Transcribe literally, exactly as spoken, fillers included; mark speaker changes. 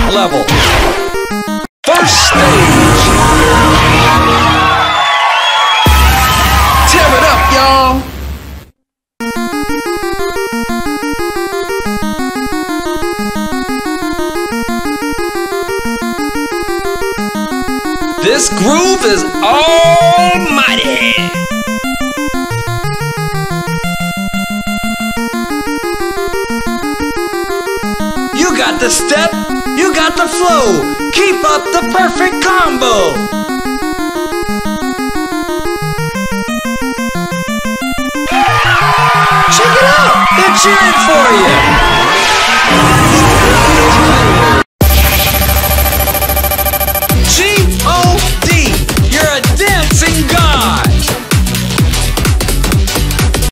Speaker 1: level. First stage. Tear it up, y'all. This groove is almighty. You got the step, you got the flow. Keep up the perfect combo. Check it out, they're cheering for you.